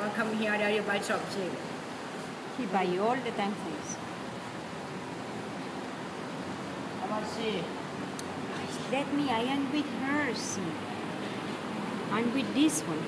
want to come here, Daddy, buy something. He buy you all the time things. Come on, see. Let me, I am with her, see. I'm with this one.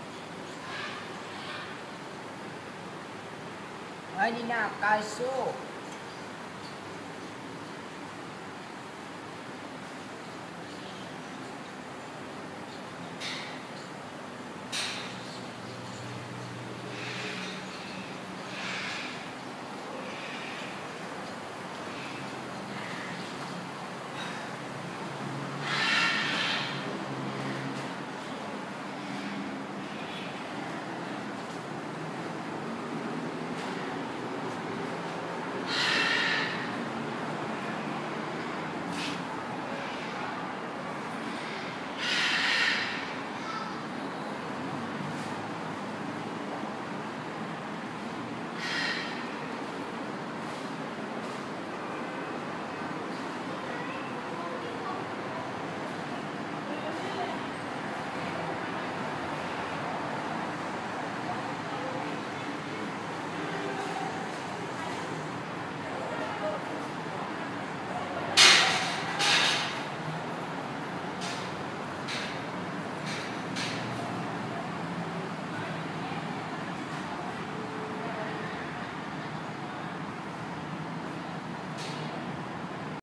Ay, di na, kaso.